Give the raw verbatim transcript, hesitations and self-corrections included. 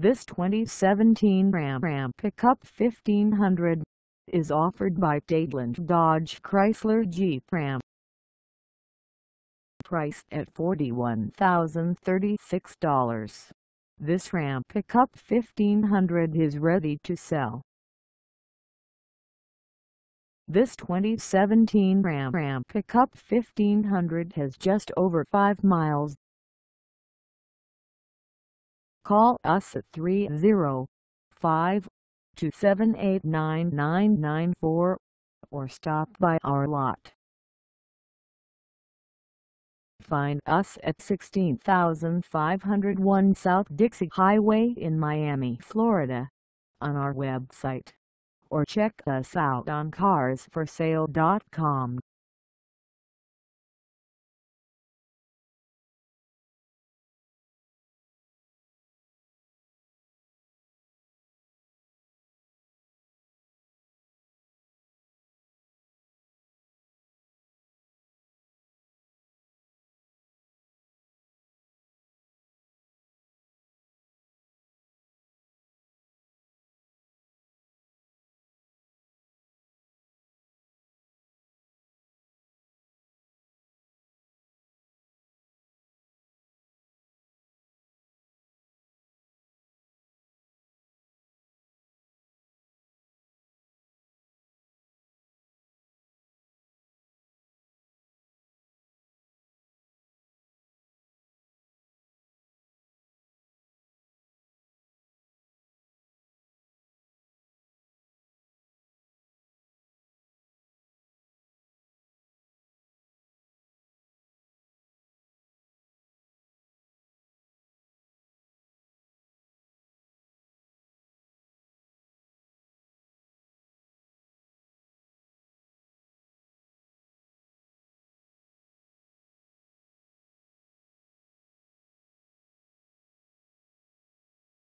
This twenty seventeen Ram Ram Pickup fifteen hundred is offered by Dadeland Dodge Chrysler Jeep Ram. Price at forty-one thousand thirty-six dollars. This Ram Pickup fifteen hundred is ready to sell. This twenty seventeen Ram Ram Pickup fifteen hundred has just over five miles. Call us at three oh five, two seven eight, nine nine nine four or stop by our lot. Find us at sixteen thousand five hundred one South Dixie Highway in Miami, Florida, on our website, or check us out on cars for sale dot com.